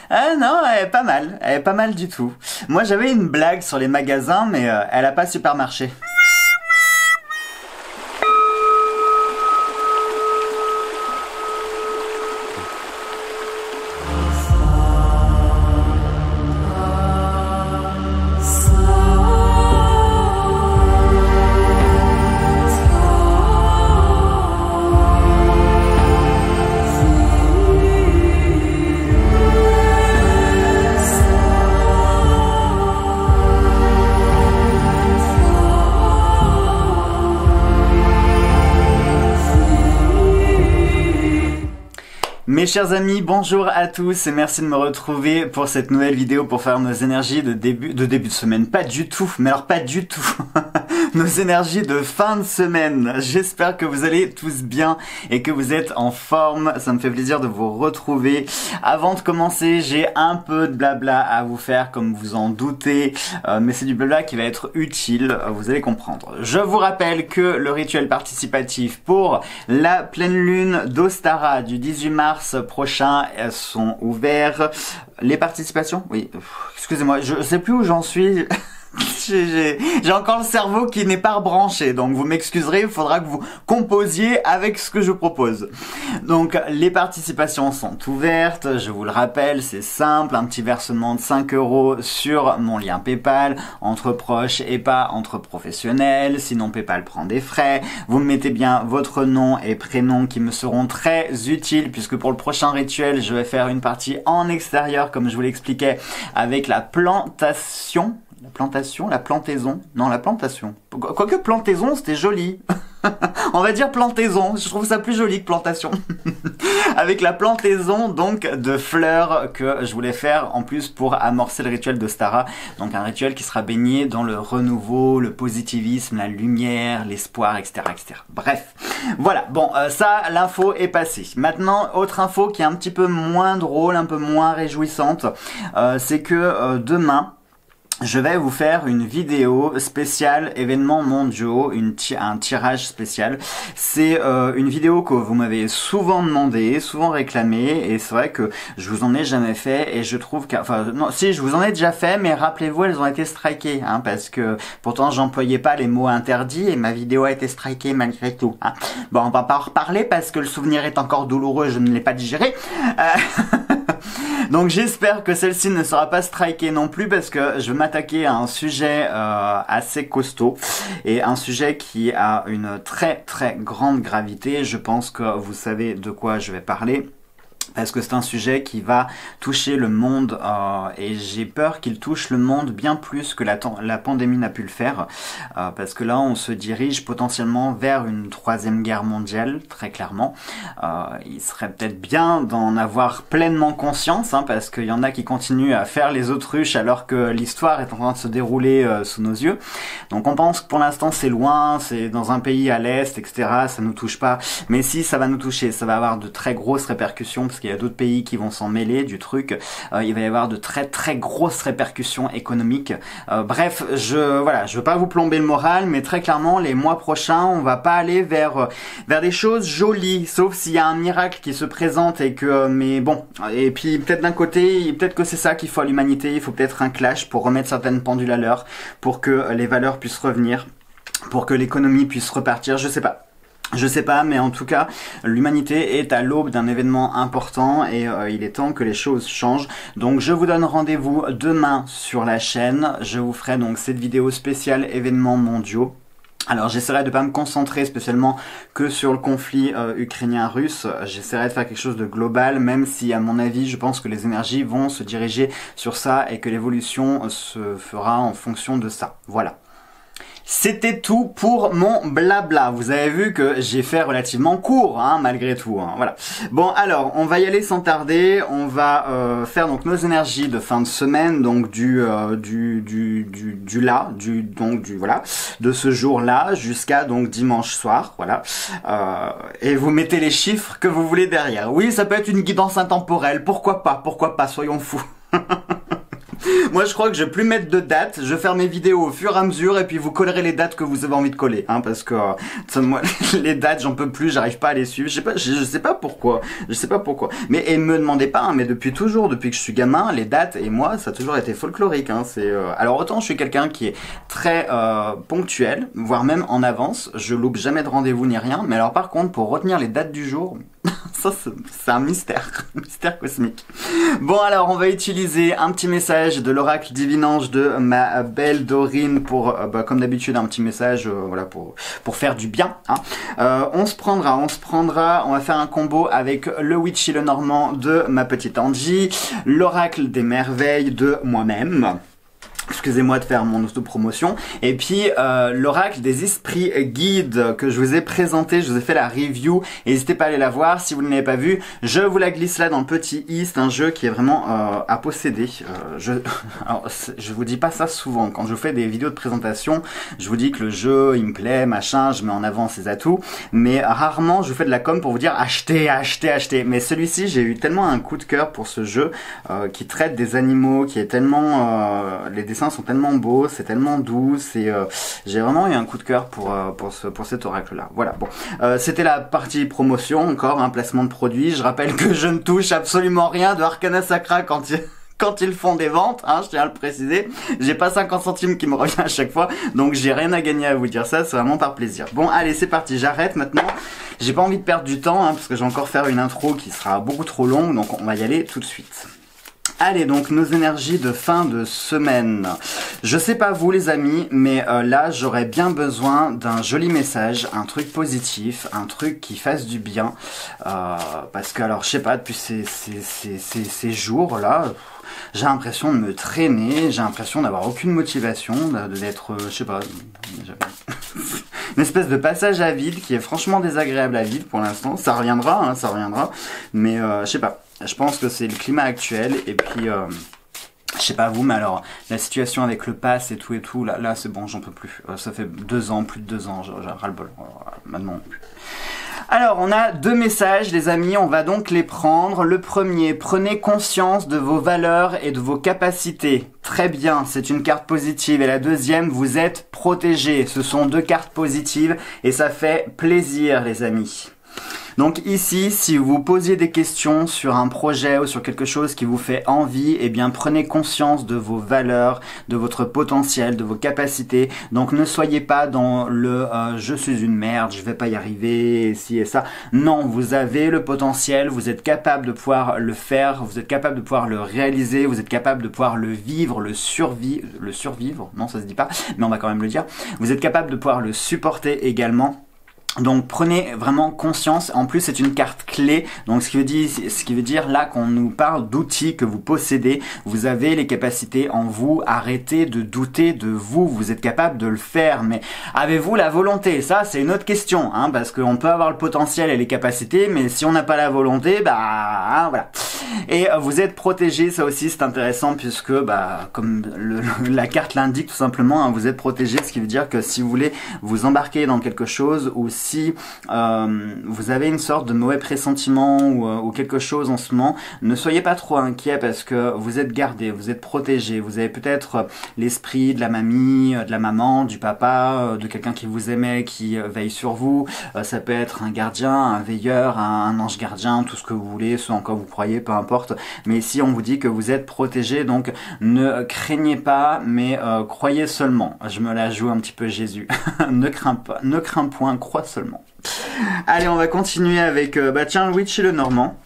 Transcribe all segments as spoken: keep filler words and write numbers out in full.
Ah non, elle est pas mal, elle est pas mal du tout. Moi j'avais une blague sur les magasins, mais euh, elle a pas super marché. Mes chers amis, bonjour à tous et merci de me retrouver pour cette nouvelle vidéo pour faire nos énergies de début de début de semaine. Pas du tout, mais alors pas du tout. Nos énergies de fin de semaine. J'espère que vous allez tous bien et que vous êtes en forme. Ça me fait plaisir de vous retrouver. Avant de commencer, j'ai un peu de blabla à vous faire, comme vous en doutez, euh, mais c'est du blabla qui va être utile, vous allez comprendre. Je vous rappelle que le rituel participatif pour la pleine lune d'Ostara du dix-huit mars prochain sont ouverts. Les participations? Oui, excusez-moi, je sais plus où j'en suis. J'ai encore le cerveau qui n'est pas rebranché, donc vous m'excuserez, il faudra que vous composiez avec ce que je propose. Donc les participations sont ouvertes, je vous le rappelle, c'est simple, un petit versement de cinq euros sur mon lien PayPal, entre proches et pas entre professionnels, sinon PayPal prend des frais. Vous me mettez bien votre nom et prénom qui me seront très utiles, puisque pour le prochain rituel, je vais faire une partie en extérieur, comme je vous l'expliquais, avec la plantation. La plantation, la plantaison, non la plantation. Quoique plantaison, c'était joli. On va dire plantaison, je trouve ça plus joli que plantation. Avec la plantaison donc de fleurs que je voulais faire en plus pour amorcer le rituel d'Ostara. Donc un rituel qui sera baigné dans le renouveau, le positivisme, la lumière, l'espoir, et cetera, et cetera. Bref, voilà, bon euh, ça l'info est passée. Maintenant, autre info qui est un petit peu moins drôle, un peu moins réjouissante, euh, c'est que euh, demain, je vais vous faire une vidéo spéciale événements mondiaux, une ti un tirage spécial. C'est euh, une vidéo que vous m'avez souvent demandé, souvent réclamé, et c'est vrai que je vous en ai jamais fait, et je trouve que, enfin non, si je vous en ai déjà fait, mais rappelez-vous, elles ont été strikées, hein, parce que pourtant j'employais pas les mots interdits et ma vidéo a été strikée malgré tout. Hein. Bon, on va pas en reparler parce que le souvenir est encore douloureux, je ne l'ai pas digéré. Euh... Donc j'espère que celle-ci ne sera pas strikée non plus, parce que je vais m'attaquer à un sujet euh, assez costaud et un sujet qui a une très très grande gravité. Je pense que vous savez de quoi je vais parler, parce que c'est un sujet qui va toucher le monde euh, et j'ai peur qu'il touche le monde bien plus que la, la pandémie n'a pu le faire, euh, parce que là on se dirige potentiellement vers une troisième guerre mondiale, très clairement. Euh, il serait peut-être bien d'en avoir pleinement conscience, hein, parce qu'il y en a qui continuent à faire les autruches alors que l'histoire est en train de se dérouler euh, sous nos yeux. Donc on pense que pour l'instant c'est loin, c'est dans un pays à l'est, et cetera. Ça nous touche pas, mais si ça va nous toucher, ça va avoir de très grosses répercussions, parce qu'il y a d'autres pays qui vont s'en mêler du truc. Euh, il va y avoir de très très grosses répercussions économiques. Euh, bref, je voilà, je veux pas vous plomber le moral, mais très clairement, les mois prochains, on va pas aller vers vers des choses jolies, sauf s'il y a un miracle qui se présente et que, mais bon, et puis peut-être d'un côté, peut-être que c'est ça qu'il faut à l'humanité. Il faut peut-être un clash pour remettre certaines pendules à l'heure, pour que les valeurs puissent revenir, pour que l'économie puisse repartir. Je sais pas. Je sais pas, mais en tout cas, l'humanité est à l'aube d'un événement important et euh, il est temps que les choses changent. Donc je vous donne rendez-vous demain sur la chaîne. Je vous ferai donc cette vidéo spéciale événements mondiaux. Alors j'essaierai de pas me concentrer spécialement que sur le conflit euh, ukrainien-russe. J'essaierai de faire quelque chose de global, même si à mon avis je pense que les énergies vont se diriger sur ça et que l'évolution se fera en fonction de ça. Voilà. C'était tout pour mon blabla. Vous avez vu que j'ai fait relativement court, hein, malgré tout. Hein, voilà. Bon, alors, on va y aller sans tarder. On va euh, faire donc nos énergies de fin de semaine, donc du euh, du du du du là, du donc du voilà, de ce jour-là jusqu'à donc dimanche soir, voilà. Euh, et vous mettez les chiffres que vous voulez derrière. Oui, ça peut être une guidance intemporelle. Pourquoi pas? Pourquoi pas? Soyons fous. Moi, je crois que je vais plus mettre de date. Je vais faire mes vidéos au fur et à mesure et puis vous collerez les dates que vous avez envie de coller, hein, parce que euh, moi, les dates, j'en peux plus, j'arrive pas à les suivre. Je sais pas, je, je sais pas pourquoi. Je sais pas pourquoi. Mais et me demandez pas, hein, mais depuis toujours, depuis que je suis gamin, les dates et moi, ça a toujours été folklorique. Hein, c'est euh... alors autant je suis quelqu'un qui est très euh, ponctuel, voire même en avance. Je loupe jamais de rendez-vous ni rien. Mais alors par contre, pour retenir les dates du jour, ça c'est un mystère, un mystère cosmique. Bon alors, on va utiliser un petit message de l'oracle Divinange de ma belle Dorine pour, euh, bah, comme d'habitude, un petit message, euh, voilà, pour pour faire du bien. Hein. Euh, on se prendra, on se prendra, on va faire un combo avec le Witchy le Normand de ma petite Angie, l'oracle des merveilles de moi-même. Excusez-moi de faire mon auto-promotion. Et puis, euh, l'oracle des esprits guides que je vous ai présenté, je vous ai fait la review. N'hésitez pas à aller la voir si vous ne l'avez pas vue. Je vous la glisse là dans le petit i. C'est un jeu qui est vraiment euh, à posséder. Euh, je alors, je vous dis pas ça souvent. Quand je vous fais des vidéos de présentation, je vous dis que le jeu, il me plaît, machin, je mets en avant ses atouts. Mais rarement, je vous fais de la com pour vous dire achetez, achetez, achetez. Mais celui-ci, j'ai eu tellement un coup de cœur pour ce jeu euh, qui traite des animaux, qui est tellement... Euh, les dessins sont tellement beaux, c'est tellement doux, c'est euh, j'ai vraiment eu un coup de cœur pour euh, pour ce pour cet oracle là. Voilà, bon, euh, c'était la partie promotion, encore un placement de produit. Je rappelle que je ne touche absolument rien de Arcana Sacra quand il quand ils font des ventes, hein, je tiens à le préciser. J'ai pas cinquante centimes qui me revient à chaque fois, donc j'ai rien à gagner à vous dire ça, c'est vraiment par plaisir. Bon, allez, c'est parti, j'arrête maintenant. J'ai pas envie de perdre du temps, hein, parce que j'ai encore faire une intro qui sera beaucoup trop longue, donc on va y aller tout de suite. Allez, donc nos énergies de fin de semaine. Je sais pas vous les amis, mais euh, là j'aurais bien besoin d'un joli message, un truc positif, un truc qui fasse du bien. Euh, parce que alors je sais pas, depuis ces, ces, ces, ces, ces jours là, j'ai l'impression de me traîner, j'ai l'impression d'avoir aucune motivation, d'être, euh, je sais pas, une espèce de passage à vide qui est franchement désagréable à vivre pour l'instant. Ça reviendra, hein, ça reviendra, mais euh, je sais pas. Je pense que c'est le climat actuel et puis euh, je sais pas vous, mais alors la situation avec le pass et tout et tout, là, là c'est bon, j'en peux plus. Euh, ça fait deux ans, plus de deux ans, j'ai ras-le-bol. Maintenant non plus. Alors, on a deux messages, les amis, on va donc les prendre. Le premier, prenez conscience de vos valeurs et de vos capacités. Très bien, c'est une carte positive. Et la deuxième, vous êtes protégés. Ce sont deux cartes positives et ça fait plaisir, les amis. Donc ici, si vous posiez des questions sur un projet ou sur quelque chose qui vous fait envie, eh bien prenez conscience de vos valeurs, de votre potentiel, de vos capacités. Donc ne soyez pas dans le euh, je suis une merde, je vais pas y arriver, ci et ça. Non, vous avez le potentiel, vous êtes capable de pouvoir le faire, vous êtes capable de pouvoir le réaliser, vous êtes capable de pouvoir le vivre, le survivre, le survivre, non ça se dit pas, mais on va quand même le dire. Vous êtes capable de pouvoir le supporter également. Donc prenez vraiment conscience, en plus c'est une carte clé, donc ce qui veut dire, ce qui veut dire là qu'on nous parle d'outils que vous possédez, vous avez les capacités en vous, arrêtez de douter de vous, vous êtes capable de le faire, mais avez-vous la volonté? Ça c'est une autre question, hein, parce qu'on peut avoir le potentiel et les capacités, mais si on n'a pas la volonté, bah hein, voilà. Et euh, vous êtes protégé, ça aussi c'est intéressant puisque bah comme le, le, la carte l'indique tout simplement, hein, vous êtes protégé, ce qui veut dire que si vous voulez vous embarquer dans quelque chose ou si Si euh, vous avez une sorte de mauvais pressentiment ou, euh, ou quelque chose en ce moment, ne soyez pas trop inquiet parce que vous êtes gardé, vous êtes protégé, vous avez peut-être l'esprit de la mamie, de la maman, du papa, de quelqu'un qui vous aimait, qui veille sur vous. Euh, ça peut être un gardien, un veilleur, un, un ange gardien, tout ce que vous voulez, ce en quoi vous croyez, peu importe. Mais ici on vous dit que vous êtes protégé, donc ne craignez pas, mais euh, croyez seulement. Je me la joue un petit peu Jésus. ne crains pas, ne crains point, crois seulement. Seulement. Allez, on va continuer avec euh, bah tiens, le Witchy le Normand.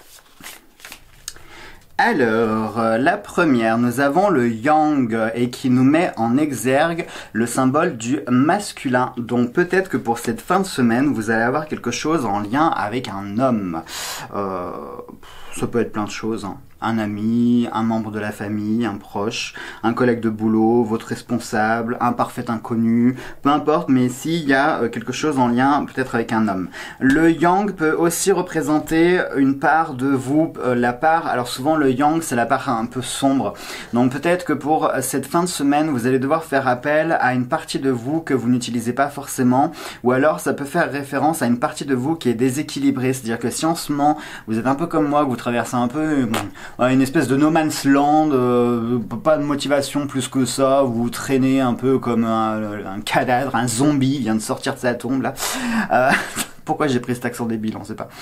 Alors, euh, la première, nous avons le Yang et qui nous met en exergue le symbole du masculin. Donc peut-être que pour cette fin de semaine, vous allez avoir quelque chose en lien avec un homme. Euh, ça peut être plein de choses, hein. Un ami, un membre de la famille, un proche, un collègue de boulot, votre responsable, un parfait inconnu, peu importe, mais s'il y a quelque chose en lien peut-être avec un homme. Le Yang peut aussi représenter une part de vous, euh, la part, alors souvent le Yang c'est la part un peu sombre, donc peut-être que pour cette fin de semaine vous allez devoir faire appel à une partie de vous que vous n'utilisez pas forcément, ou alors ça peut faire référence à une partie de vous qui est déséquilibrée, c'est-à-dire que si en ce moment vous êtes un peu comme moi, que vous traversez un peu ouais, une espèce de no man's land, euh, pas de motivation plus que ça, vous traînez un peu comme un, un cadavre, un zombie vient de sortir de sa tombe là. Euh, pourquoi j'ai pris cet accent débile, on sait pas.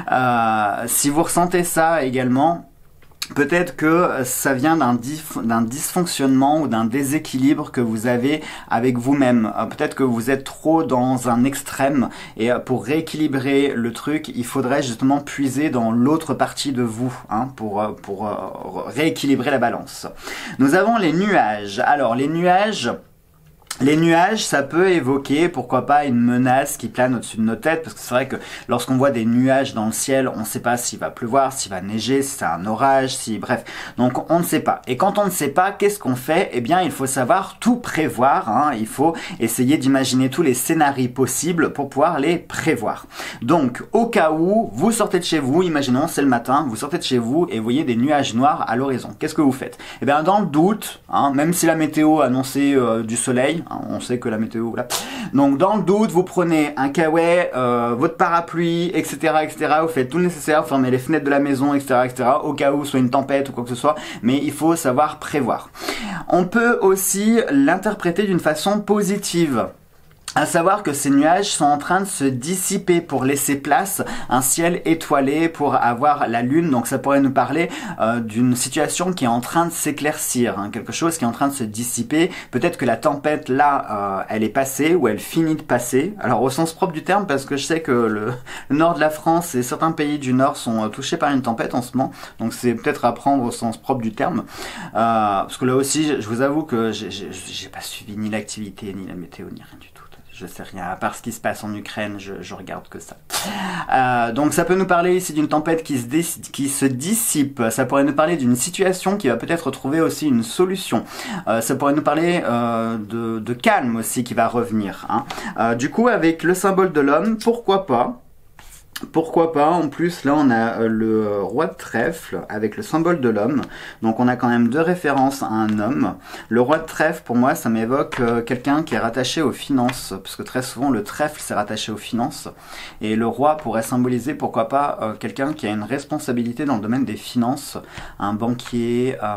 Euh, si vous ressentez ça également, peut-être que ça vient d'un d'un dysfonctionnement ou d'un déséquilibre que vous avez avec vous-même. Peut-être que vous êtes trop dans un extrême et pour rééquilibrer le truc, il faudrait justement puiser dans l'autre partie de vous hein, pour, pour rééquilibrer la balance. Nous avons les nuages. Alors les nuages... Les nuages, ça peut évoquer, pourquoi pas, une menace qui plane au-dessus de nos têtes, parce que c'est vrai que lorsqu'on voit des nuages dans le ciel, on ne sait pas s'il va pleuvoir, s'il va neiger, si c'est un orage, si bref. Donc on ne sait pas. Et quand on ne sait pas, qu'est-ce qu'on fait? Eh bien, il faut savoir tout prévoir. Hein. Il faut essayer d'imaginer tous les scénarios possibles pour pouvoir les prévoir. Donc, au cas où vous sortez de chez vous, imaginons c'est le matin, vous sortez de chez vous et vous voyez des nuages noirs à l'horizon. Qu'est-ce que vous faites? Eh bien, dans le doute, hein, même si la météo annonçait euh, du soleil, on sait que la météo, voilà. Donc dans le doute, vous prenez un kawaii, euh, votre parapluie, et cetera, et cetera. Vous faites tout le nécessaire, vous fermez les fenêtres de la maison, et cetera, et cetera. Au cas où soit une tempête ou quoi que ce soit. Mais il faut savoir prévoir. On peut aussi l'interpréter d'une façon positive. À savoir que ces nuages sont en train de se dissiper pour laisser place à un ciel étoilé, pour avoir la lune. Donc ça pourrait nous parler euh, d'une situation qui est en train de s'éclaircir, hein, quelque chose qui est en train de se dissiper. Peut-être que la tempête là, euh, elle est passée ou elle finit de passer. Alors au sens propre du terme, parce que je sais que le, le nord de la France et certains pays du nord sont euh, touchés par une tempête en ce moment. Donc c'est peut-être à prendre au sens propre du terme. Euh, parce que là aussi, je, je vous avoue que j'ai pas suivi ni l'activité, ni la météo, ni rien du tout. Je sais rien, à part ce qui se passe en Ukraine, je, je regarde que ça. Euh, donc ça peut nous parler ici d'une tempête qui se, qui se dissipe, ça pourrait nous parler d'une situation qui va peut-être trouver aussi une solution. Euh, ça pourrait nous parler euh, de, de calme aussi qui va revenir. Hein. Euh, du coup, avec le symbole de l'homme, pourquoi pas? Pourquoi pas? En plus, là, on a le roi de trèfle avec le symbole de l'homme. Donc, on a quand même deux références à un homme. Le roi de trèfle, pour moi, ça m'évoque euh, quelqu'un qui est rattaché aux finances. Parce que très souvent, le trèfle, c'est rattaché aux finances. Et le roi pourrait symboliser, pourquoi pas, euh, quelqu'un qui a une responsabilité dans le domaine des finances. Un banquier... Euh,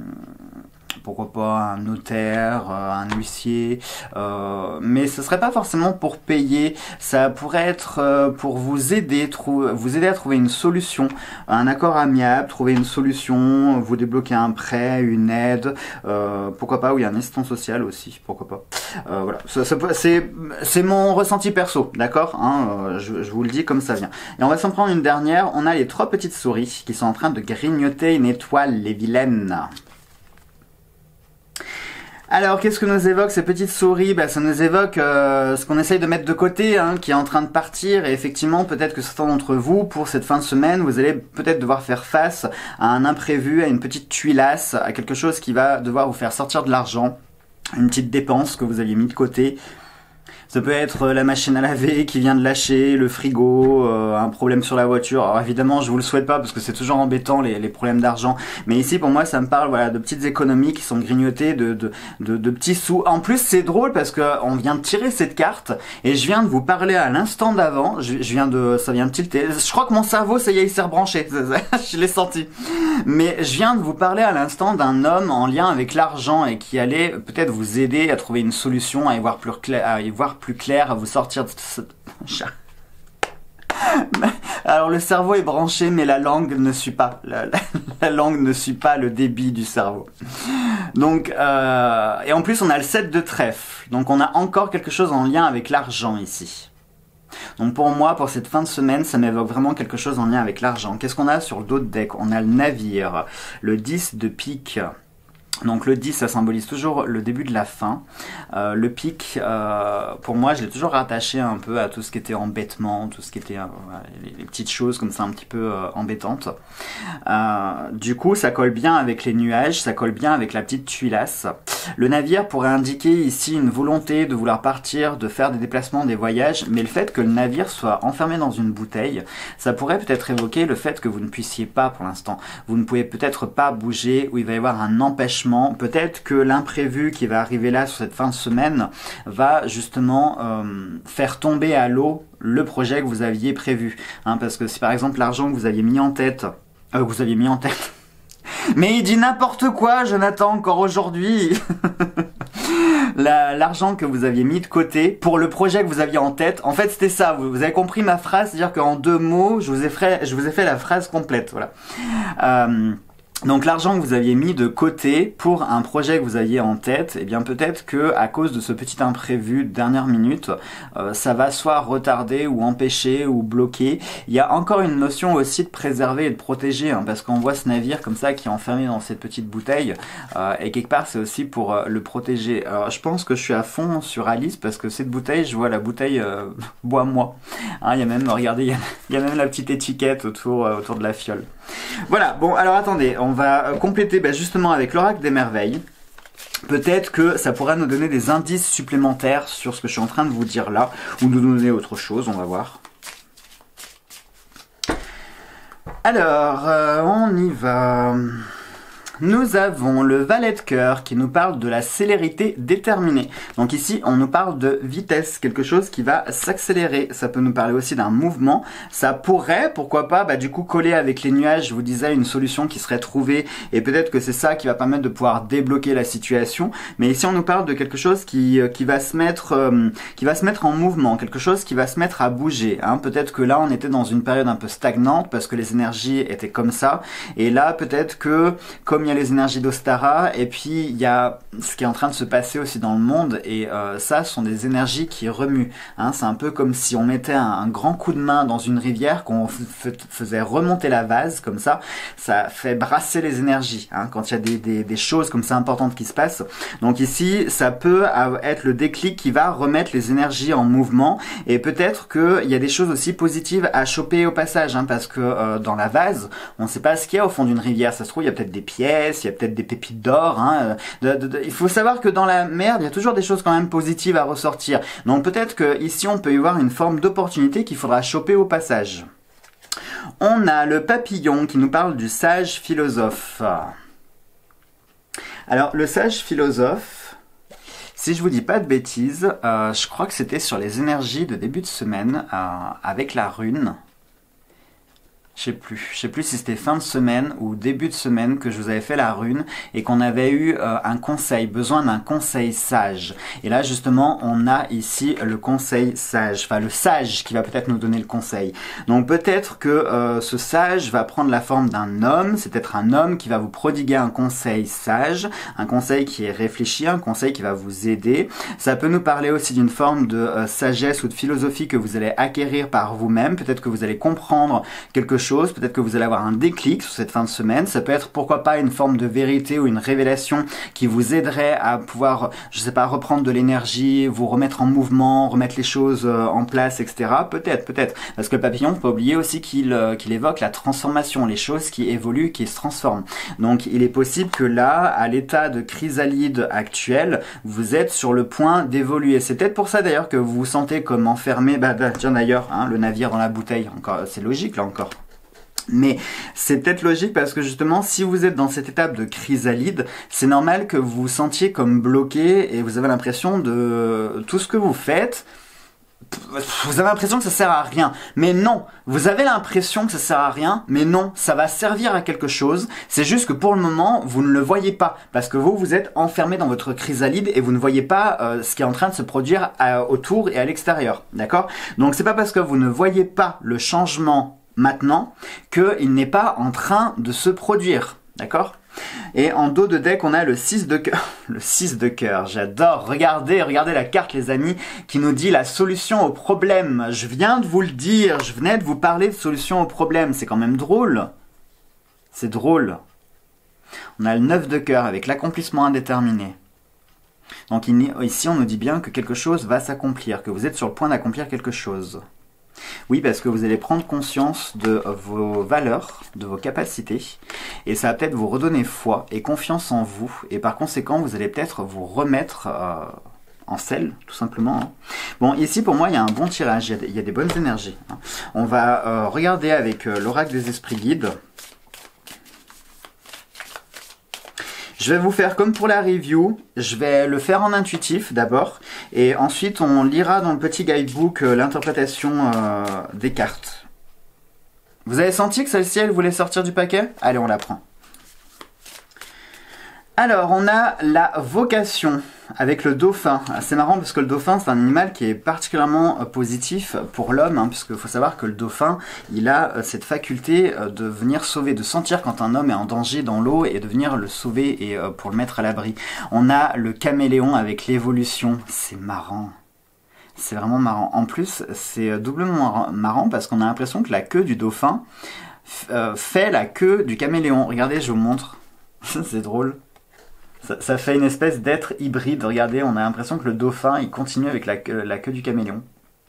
pourquoi pas un notaire, euh, un huissier, euh, mais ce serait pas forcément pour payer, ça pourrait être euh, pour vous aider, vous aider à trouver une solution, un accord amiable, trouver une solution, vous débloquer un prêt, une aide, euh, pourquoi pas, oui, un assistant social aussi, pourquoi pas. Euh, voilà, ça, ça, c'est c'est mon ressenti perso, d'accord, hein, euh, je, je vous le dis comme ça vient. Et on va s'en prendre une dernière, on a les trois petites souris qui sont en train de grignoter une étoile, les vilaines. Alors, qu'est-ce que nous évoque ces petites souris? Bah, ça nous évoque euh, ce qu'on essaye de mettre de côté, hein, qui est en train de partir. Et effectivement, peut-être que certains d'entre vous, pour cette fin de semaine, vous allez peut-être devoir faire face à un imprévu, à une petite tuilasse, à quelque chose qui va devoir vous faire sortir de l'argent, une petite dépense que vous aviez mis de côté. Ça peut être la machine à laver qui vient de lâcher, le frigo, euh, un problème sur la voiture. Alors évidemment, je vous le souhaite pas parce que c'est toujours embêtant les, les problèmes d'argent. Mais ici, pour moi, ça me parle voilà de petites économies qui sont grignotées, de de de, de petits sous. En plus, c'est drôle parce que on vient de tirer cette carte et je viens de vous parler à l'instant d'avant. Je, je viens de, ça vient de tilter. Je crois que mon cerveau, ça y est, il s'est rebranché. Je l'ai senti. Mais je viens de vous parler à l'instant d'un homme en lien avec l'argent et qui allait peut-être vous aider à trouver une solution, à y voir plus clair, à y voir plus clair, à vous sortir de ce... Alors le cerveau est branché mais la langue ne suit pas. La, la, la langue ne suit pas le débit du cerveau. Donc euh, et en plus on a le sept de trèfle. Donc on a encore quelque chose en lien avec l'argent ici. Donc pour moi, pour cette fin de semaine, ça m'évoque vraiment quelque chose en lien avec l'argent. Qu'est-ce qu'on a sur le dos de deck? On a le navire, le dix de pique. Donc le dix, ça symbolise toujours le début de la fin. Euh, le pic, euh, pour moi, je l'ai toujours rattaché un peu à tout ce qui était embêtement, tout ce qui était euh, les, les petites choses comme ça un petit peu euh, embêtantes. Euh, du coup, ça colle bien avec les nuages, ça colle bien avec la petite tuilasse. Le navire pourrait indiquer ici une volonté de vouloir partir, de faire des déplacements, des voyages, mais le fait que le navire soit enfermé dans une bouteille, ça pourrait peut-être évoquer le fait que vous ne puissiez pas pour l'instant. Vous ne pouvez peut-être pas bouger, ou il va y avoir un empêchement. Peut-être que l'imprévu qui va arriver là sur cette fin de semaine va justement euh, faire tomber à l'eau le projet que vous aviez prévu. Hein, parce que si par exemple l'argent que vous aviez mis en tête, euh, vous aviez mis en tête, Mais il dit n'importe quoi, Jonathan, encore aujourd'hui. L'argent que vous aviez mis de côté pour le projet que vous aviez en tête, en fait c'était ça, vous, vous avez compris ma phrase, c'est-à-dire qu'en deux mots, je vous ai fait, je vous ai fait la phrase complète, voilà. Euh, Donc l'argent que vous aviez mis de côté pour un projet que vous aviez en tête, eh bien peut-être que à cause de ce petit imprévu de dernière minute, euh, ça va soit retarder ou empêcher ou bloquer. Il y a encore une notion aussi de préserver et de protéger, hein, parce qu'on voit ce navire comme ça qui est enfermé dans cette petite bouteille, euh, et quelque part c'est aussi pour euh, le protéger. Alors je pense que je suis à fond sur Alice parce que cette bouteille, je vois la bouteille euh, bois-moi. Hein, il y a même, regardez, il y a, il y a même la petite étiquette autour, euh, autour de la fiole. Voilà, bon alors attendez, on va compléter bah, justement avec l'oracle des merveilles. Peut-être que ça pourra nous donner des indices supplémentaires sur ce que je suis en train de vous dire là, ou nous donner autre chose, on va voir. Alors, euh, on y va. Nous avons le valet de cœur qui nous parle de la célérité déterminée. Donc ici, on nous parle de vitesse, quelque chose qui va s'accélérer. Ça peut nous parler aussi d'un mouvement. Ça pourrait, pourquoi pas, bah, du coup coller avec les nuages, je vous disais, une solution qui serait trouvée. Et peut-être que c'est ça qui va permettre de pouvoir débloquer la situation. Mais ici, on nous parle de quelque chose qui, qui, va, se mettre, euh, qui va se mettre en mouvement, quelque chose qui va se mettre à bouger. Hein. Peut-être que là, on était dans une période un peu stagnante parce que les énergies étaient comme ça. Et là, peut-être que, comme il y a les énergies d'Ostara, et puis il y a ce qui est en train de se passer aussi dans le monde, et euh, ça ce sont des énergies qui remuent, hein. C'est un peu comme si on mettait un, un grand coup de main dans une rivière, qu'on faisait remonter la vase, comme ça, ça fait brasser les énergies, hein, quand il y a des, des, des choses comme ça importantes qui se passent. Donc ici, ça peut être le déclic qui va remettre les énergies en mouvement, et peut-être qu'il y a des choses aussi positives à choper au passage, hein, parce que euh, dans la vase, on ne sait pas ce qu'il y a au fond d'une rivière. Ça se trouve, il y a peut-être des pièces, il y a peut-être des pépites d'or, hein. de, de, de, il faut savoir que dans la merde, il y a toujours des choses quand même positives à ressortir. Donc peut-être que ici on peut y voir une forme d'opportunité qu'il faudra choper au passage. On a le papillon qui nous parle du sage philosophe. Alors le sage philosophe, si je vous dis pas de bêtises, euh, je crois que c'était sur les énergies de début de semaine euh, avec la rune. Je sais plus, je sais plus si c'était fin de semaine ou début de semaine que je vous avais fait la rune et qu'on avait eu euh, un conseil, besoin d'un conseil sage. Et là justement, on a ici le conseil sage, enfin le sage qui va peut-être nous donner le conseil. Donc peut-être que euh, ce sage va prendre la forme d'un homme, c'est peut-être un homme qui va vous prodiguer un conseil sage, un conseil qui est réfléchi, un conseil qui va vous aider. Ça peut nous parler aussi d'une forme de euh, sagesse ou de philosophie que vous allez acquérir par vous-même. Peut-être que vous allez comprendre quelque chose. Peut-être que vous allez avoir un déclic sur cette fin de semaine. Ça peut être pourquoi pas une forme de vérité ou une révélation qui vous aiderait à pouvoir, je sais pas, reprendre de l'énergie, vous remettre en mouvement, remettre les choses en place, et cetera. Peut-être, peut-être. Parce que le papillon, faut pas oublier aussi qu'il euh, qu'il évoque la transformation, les choses qui évoluent, qui se transforment. Donc il est possible que là, à l'état de chrysalide actuel, vous êtes sur le point d'évoluer. C'est peut-être pour ça d'ailleurs que vous vous sentez comme enfermé. Bah, bah tiens d'ailleurs, hein, le navire dans la bouteille. Encore, c'est logique là encore. Mais c'est peut-être logique parce que justement, si vous êtes dans cette étape de chrysalide, c'est normal que vous vous sentiez comme bloqué et vous avez l'impression de tout ce que vous faites, vous avez l'impression que ça sert à rien. Mais non, vous avez l'impression que ça sert à rien, mais non, ça va servir à quelque chose. C'est juste que pour le moment, vous ne le voyez pas parce que vous, vous êtes enfermé dans votre chrysalide et vous ne voyez pas euh, ce qui est en train de se produire à, autour et à l'extérieur. D'accord? Donc c'est pas parce que vous ne voyez pas le changement maintenant qu'il n'est pas en train de se produire, d'accord? Et en dos de deck, on a le six de cœur. Le six de cœur, j'adore. Regardez, regardez la carte, les amis, qui nous dit la solution au problème. Je viens de vous le dire, je venais de vous parler de solution au problème. C'est quand même drôle. C'est drôle. On a le neuf de cœur avec l'accomplissement indéterminé. Donc ici, on nous dit bien que quelque chose va s'accomplir, que vous êtes sur le point d'accomplir quelque chose. Oui, parce que vous allez prendre conscience de vos valeurs, de vos capacités, et ça va peut-être vous redonner foi et confiance en vous, et par conséquent, vous allez peut-être vous remettre euh, en selle, tout simplement. Hein. Bon, ici, pour moi, il y a un bon tirage, il y a, il y a des bonnes énergies. Hein. On va euh, regarder avec euh, l'oracle des esprits guides. Je vais vous faire comme pour la review, je vais le faire en intuitif d'abord, et ensuite on lira dans le petit guidebook euh, l'interprétation euh, des cartes. Vous avez senti que celle-ci, elle voulait sortir du paquet? Allez, on la prend. Alors, on a la vocation avec le dauphin. C'est marrant parce que le dauphin, c'est un animal qui est particulièrement positif pour l'homme, hein, puisqu'il faut savoir que le dauphin, il a cette faculté de venir sauver, de sentir quand un homme est en danger dans l'eau et de venir le sauver et pour le mettre à l'abri. On a le caméléon avec l'évolution. C'est marrant. C'est vraiment marrant. En plus, c'est doublement marrant parce qu'on a l'impression que la queue du dauphin fait la queue du caméléon. Regardez, je vous montre. C'est drôle. Ça, ça fait une espèce d'être hybride. Regardez, on a l'impression que le dauphin, il continue avec la, la queue du caméléon.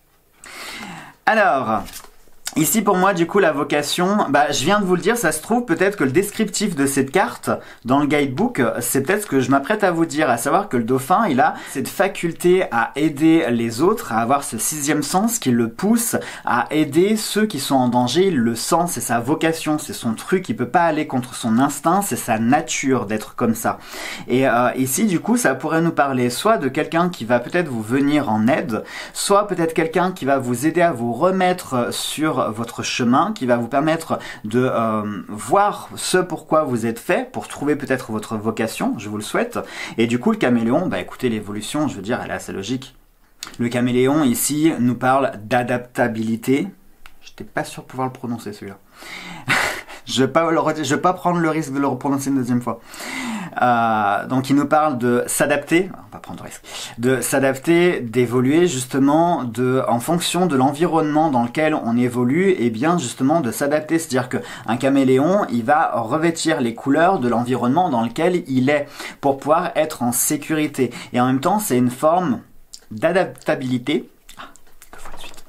Alors, ici pour moi, du coup, la vocation, bah, je viens de vous le dire, ça se trouve peut-être que le descriptif de cette carte, dans le guidebook, c'est peut-être ce que je m'apprête à vous dire, à savoir que le dauphin, il a cette faculté à aider les autres, à avoir ce sixième sens qui le pousse à aider ceux qui sont en danger. Il le sent, c'est sa vocation, c'est son truc, il peut pas aller contre son instinct, c'est sa nature d'être comme ça. Et euh, ici, du coup, ça pourrait nous parler soit de quelqu'un qui va peut-être vous venir en aide, soit peut-être quelqu'un qui va vous aider à vous remettre sur votre chemin, qui va vous permettre de euh, voir ce pourquoi vous êtes fait, pour trouver peut-être votre vocation, je vous le souhaite. Et du coup, le caméléon, bah écoutez, l'évolution, je veux dire, elle est assez logique. Le caméléon, ici, nous parle d'adaptabilité. J'étais pas sûr de pouvoir le prononcer, celui-là. Je ne vais pas, vais pas prendre le risque de le reprononcer une deuxième fois. Euh, donc il nous parle de s'adapter, on va prendre le risque, de s'adapter, d'évoluer justement de, en fonction de l'environnement dans lequel on évolue, et bien justement de s'adapter, c'est-à-dire qu'un caméléon, il va revêtir les couleurs de l'environnement dans lequel il est pour pouvoir être en sécurité. Et en même temps, c'est une forme d'adaptabilité. Ah, deux fois de suite.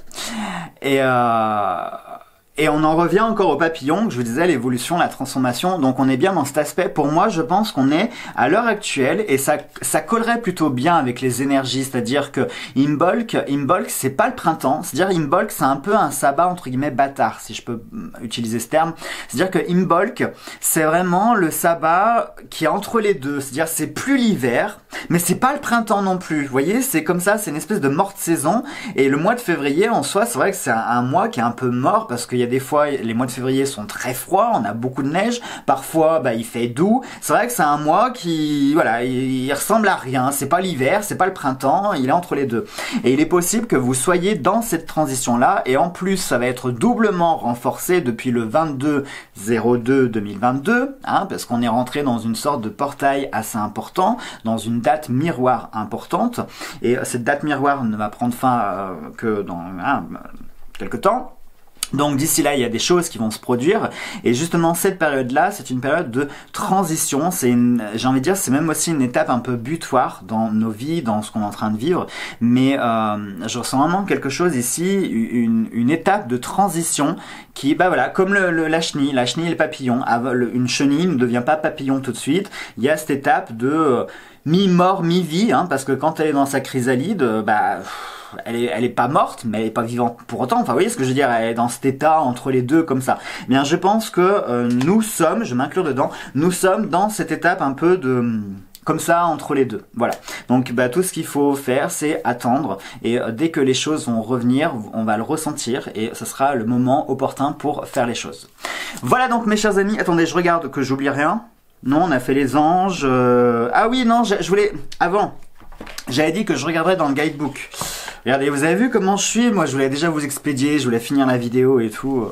Et euh, Et on en revient encore au papillon, que je vous disais, l'évolution, la transformation. Donc on est bien dans cet aspect. Pour moi, je pense qu'on est à l'heure actuelle, et ça, ça collerait plutôt bien avec les énergies. C'est-à-dire que Imbolc, Imbolc, c'est pas le printemps. C'est-à-dire Imbolc, c'est un peu un sabbat entre guillemets bâtard, si je peux utiliser ce terme. C'est-à-dire que Imbolc, c'est vraiment le sabbat qui est entre les deux. C'est-à-dire c'est plus l'hiver, mais c'est pas le printemps non plus. Vous voyez, c'est comme ça, c'est une espèce de morte saison. Et le mois de février, en soi, c'est vrai que c'est un, un mois qui est un peu mort parce qu'il y a des fois, les mois de février sont très froids, on a beaucoup de neige, parfois bah, il fait doux. C'est vrai que c'est un mois qui, voilà, il, il ressemble à rien. C'est pas l'hiver, c'est pas le printemps, il est entre les deux. Et il est possible que vous soyez dans cette transition-là, et en plus, ça va être doublement renforcé depuis le vingt-deux zéro deux deux mille vingt-deux, hein, parce qu'on est rentré dans une sorte de portail assez important, dans une date miroir importante, et cette date miroir ne va prendre fin euh, que dans hein, quelques temps. Donc d'ici là, il y a des choses qui vont se produire, et justement cette période-là, c'est une période de transition. C'est une, j'ai envie de dire, c'est même aussi une étape un peu butoir dans nos vies, dans ce qu'on est en train de vivre. Mais euh, je ressens vraiment quelque chose ici, une, une étape de transition qui, bah voilà, comme le, le, la chenille, la chenille et le papillon. Une chenille ne devient pas papillon tout de suite. Il y a cette étape de euh, mi-mort, mi-vie, hein, parce que quand elle est dans sa chrysalide, bah elle est, elle est pas morte, mais elle est pas vivante pour autant. Enfin, vous voyez ce que je veux dire, elle est dans cet état entre les deux comme ça. Eh bien, je pense que euh, nous sommes, je m'inclus dedans, nous sommes dans cette étape un peu de comme ça entre les deux. Voilà. Donc, bah, tout ce qu'il faut faire, c'est attendre. Et euh, dès que les choses vont revenir, on va le ressentir et ce sera le moment opportun pour faire les choses. Voilà donc, mes chers amis. Attendez, je regarde que j'oublie rien. Non, on a fait les anges. Euh... Ah oui, non, je, je voulais avant. J'avais dit que je regarderais dans le guidebook. Regardez, vous avez vu comment je suis? Moi, je voulais déjà vous expédier, je voulais finir la vidéo et tout.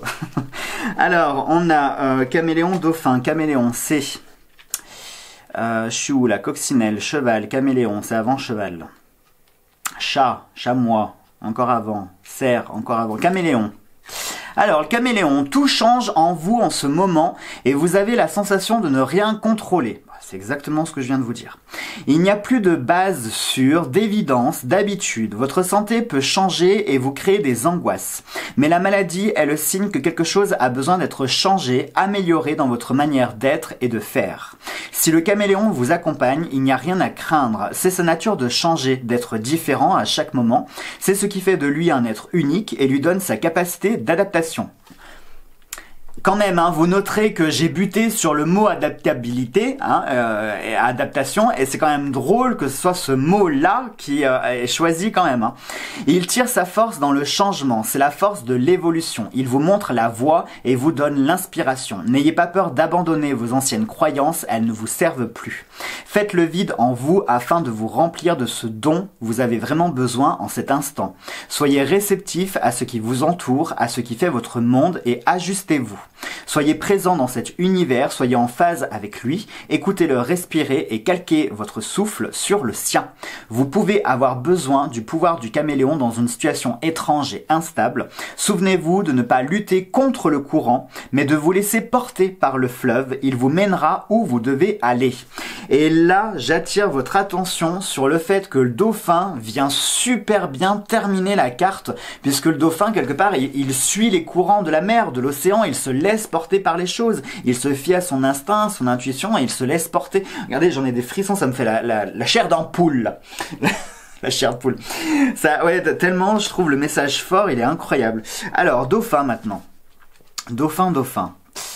Alors, on a euh, caméléon, dauphin, caméléon, c'est... Euh, je suis où là? Coccinelle, cheval, caméléon, c'est avant cheval. Chat, chamois, encore avant. Cerf, encore avant. Caméléon. Alors, le caméléon, tout change en vous en ce moment et vous avez la sensation de ne rien contrôler. C'est exactement ce que je viens de vous dire. Il n'y a plus de base sûre, d'évidence, d'habitude. Votre santé peut changer et vous créer des angoisses. Mais la maladie est le signe que quelque chose a besoin d'être changé, amélioré dans votre manière d'être et de faire. Si le caméléon vous accompagne, il n'y a rien à craindre. C'est sa nature de changer, d'être différent à chaque moment. C'est ce qui fait de lui un être unique et lui donne sa capacité d'adaptation. Quand même, hein, vous noterez que j'ai buté sur le mot adaptabilité, hein, euh, et adaptation, et c'est quand même drôle que ce soit ce mot-là qui euh, est choisi quand même. Hein. Il tire sa force dans le changement, c'est la force de l'évolution. Il vous montre la voie et vous donne l'inspiration. N'ayez pas peur d'abandonner vos anciennes croyances, elles ne vous servent plus. Faites le vide en vous afin de vous remplir de ce dont vous avez vraiment besoin en cet instant. Soyez réceptif à ce qui vous entoure, à ce qui fait votre monde et ajustez-vous. Soyez présent dans cet univers, soyez en phase avec lui, écoutez-le respirer et calquez votre souffle sur le sien. Vous pouvez avoir besoin du pouvoir du caméléon dans une situation étrange et instable. Souvenez-vous de ne pas lutter contre le courant, mais de vous laisser porter par le fleuve. Il vous mènera où vous devez aller. Et là, j'attire votre attention sur le fait que le dauphin vient super bien terminer la carte, puisque le dauphin, quelque part, il, il suit les courants de la mer, de l'océan, il se laisse porter par les choses. Il se fie à son instinct, son intuition, et il se laisse porter. Regardez, j'en ai des frissons, ça me fait la, la, la chair d'un poule, là. La chair de poule. Ça, ouais, tellement, je trouve le message fort, il est incroyable. Alors, dauphin maintenant. Dauphin, dauphin.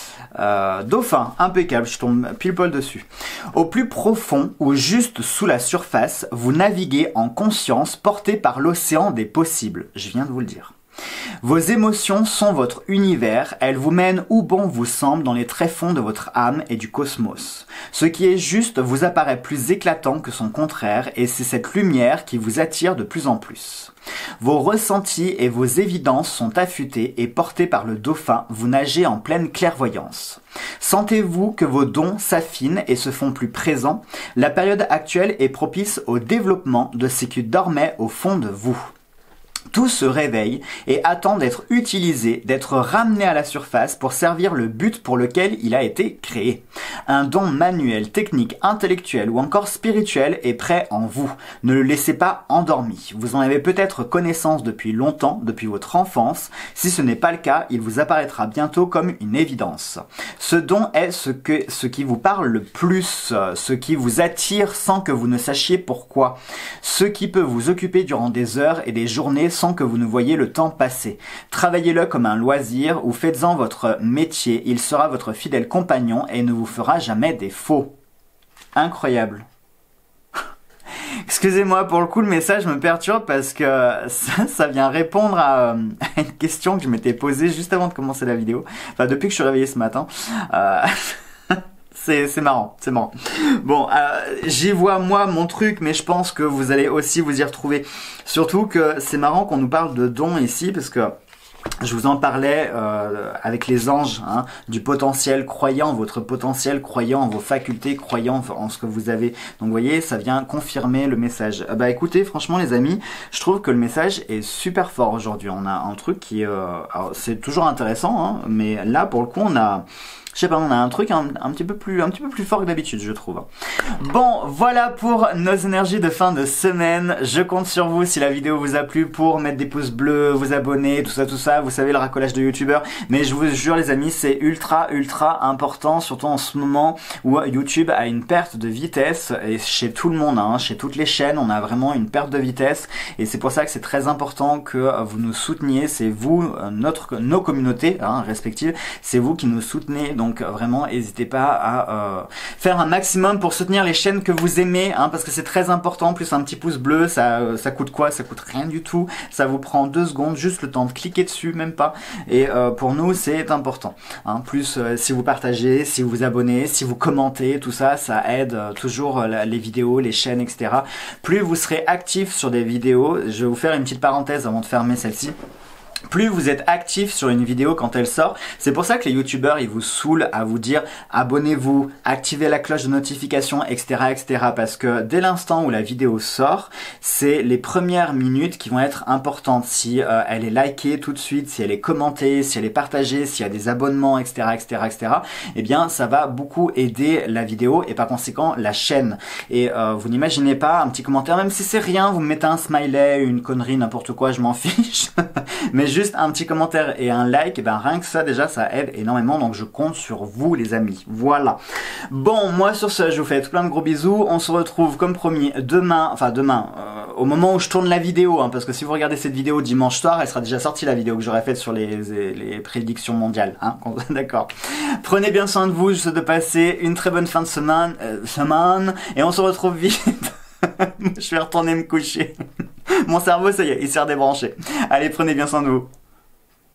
Euh, dauphin, impeccable, je tombe pile poil dessus. Au plus profond ou juste sous la surface, vous naviguez en conscience porté par l'océan des possibles. Je viens de vous le dire. Vos émotions sont votre univers, elles vous mènent où bon vous semble dans les tréfonds de votre âme et du cosmos. Ce qui est juste vous apparaît plus éclatant que son contraire et c'est cette lumière qui vous attire de plus en plus. Vos ressentis et vos évidences sont affûtés et portés par le dauphin, vous nagez en pleine clairvoyance. Sentez-vous que vos dons s'affinent et se font plus présents. La période actuelle est propice au développement de ce qui dormait au fond de vous. Tout se réveille et attend d'être utilisé, d'être ramené à la surface pour servir le but pour lequel il a été créé. Un don manuel, technique, intellectuel ou encore spirituel est prêt en vous. Ne le laissez pas endormi. Vous en avez peut-être connaissance depuis longtemps, depuis votre enfance. Si ce n'est pas le cas, il vous apparaîtra bientôt comme une évidence. Ce don est ce, que, ce qui vous parle le plus, ce qui vous attire sans que vous ne sachiez pourquoi. Ce qui peut vous occuper durant des heures et des journées sans que vous ne voyez le temps passer. Travaillez-le comme un loisir ou faites-en votre métier. Il sera votre fidèle compagnon et ne vous fera jamais défaut. Incroyable. Excusez-moi, pour le coup, le message me perturbe parce que ça, ça vient répondre à, euh, à une question que je m'étais posée juste avant de commencer la vidéo. Enfin, depuis que je suis réveillé ce matin. Euh... C'est marrant, c'est marrant. Bon, euh, j'y vois moi mon truc, mais je pense que vous allez aussi vous y retrouver. Surtout que c'est marrant qu'on nous parle de dons ici, parce que je vous en parlais euh, avec les anges, hein, du potentiel, croyant votre potentiel, croyant en vos facultés, croyant en ce que vous avez. Donc vous voyez, ça vient confirmer le message. Euh, bah écoutez, franchement les amis, je trouve que le message est super fort aujourd'hui. On a un truc qui... Euh, c'est toujours intéressant, hein, mais là pour le coup on a... Je sais pas, on a un truc un, un petit peu plus, un petit peu plus fort que d'habitude, je trouve. Bon, voilà pour nos énergies de fin de semaine. Je compte sur vous si la vidéo vous a plu pour mettre des pouces bleus, vous abonner, tout ça, tout ça. Vous savez, le racolage de youtubeur. Mais je vous jure, les amis, c'est ultra, ultra important, surtout en ce moment où YouTube a une perte de vitesse et chez tout le monde, hein, chez toutes les chaînes, on a vraiment une perte de vitesse. Et c'est pour ça que c'est très important que vous nous souteniez. C'est vous, notre, nos communautés hein, respectives, c'est vous qui nous soutenez. Donc, Donc vraiment, n'hésitez pas à euh, faire un maximum pour soutenir les chaînes que vous aimez, hein, parce que c'est très important. Plus un petit pouce bleu, ça, euh, ça coûte quoi? Ça coûte rien du tout. Ça vous prend deux secondes, juste le temps de cliquer dessus, même pas. Et euh, pour nous, c'est important. Hein. Plus euh, si vous partagez, si vous vous abonnez, si vous commentez, tout ça, ça aide euh, toujours euh, les vidéos, les chaînes, et cetera. Plus vous serez actif sur des vidéos, je vais vous faire une petite parenthèse avant de fermer celle-ci. Plus vous êtes actif sur une vidéo quand elle sort, c'est pour ça que les youtubeurs ils vous saoulent à vous dire abonnez-vous, activez la cloche de notification, et cetera, et cetera. Parce que dès l'instant où la vidéo sort, c'est les premières minutes qui vont être importantes. Si euh, elle est likée tout de suite, si elle est commentée, si elle est partagée, s'il y a des abonnements, et cetera, et cetera, et cetera. Eh bien, ça va beaucoup aider la vidéo et par conséquent la chaîne. Et euh, vous n'imaginez pas un petit commentaire, même si c'est rien, vous me mettez un smiley, une connerie, n'importe quoi, je m'en fiche. Mais juste un petit commentaire et un like, et ben rien que ça déjà ça aide énormément, donc je compte sur vous les amis. Voilà. Bon, moi sur ce je vous fais tout plein de gros bisous, on se retrouve comme promis demain, enfin demain, euh, au moment où je tourne la vidéo, hein, parce que si vous regardez cette vidéo dimanche soir, elle sera déjà sortie, la vidéo que j'aurais faite sur les, les prédictions mondiales, hein, d'accord. Prenez bien soin de vous, je vous souhaite de passer une très bonne fin de semaine, euh, semaine, et on se retrouve vite. Je vais retourner me coucher. Mon cerveau, ça y est, il s'est redébranché. Allez, prenez bien soin de vous.